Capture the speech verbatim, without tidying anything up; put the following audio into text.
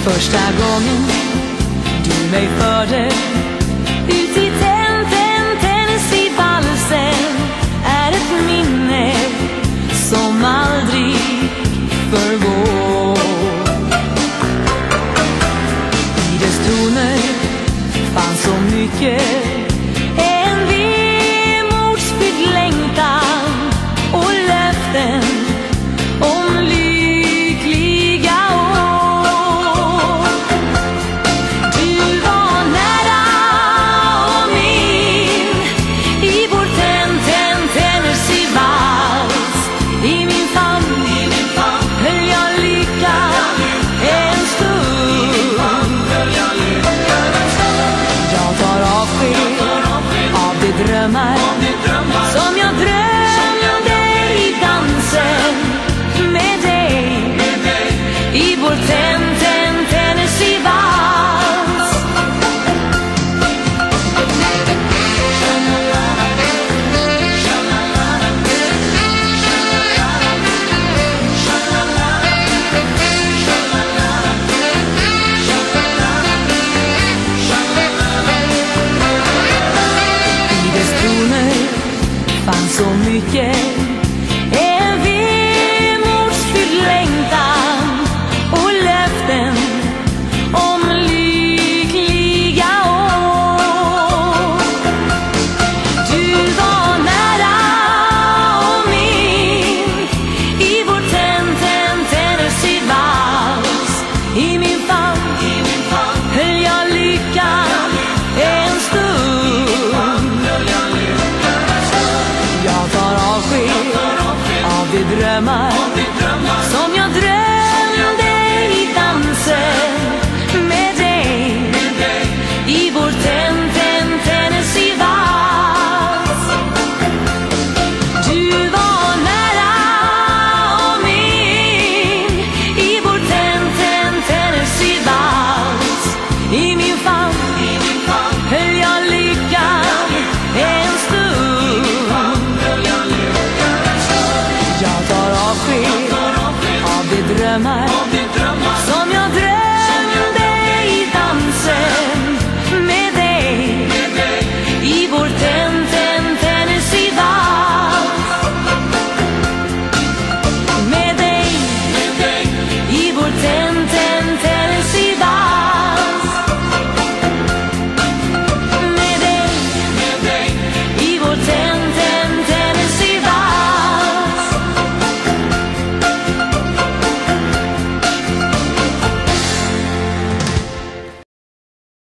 Första gången du mig förde ut i ten, ten, Tennessee-valsen är ett minne som aldrig förgår. I dess toner fanns så mycket, en vemodsfylld längtan och löften om lyckliga år. Du var nära och min i vår ten, ten, Tennessee-vals. I min famn höll jag lycka en stund. Jag tar avsked av de drömmar som jag drömde i dansen med dig i vår ten, ten, Tennessee-vals. I dess toner fanns så mycket,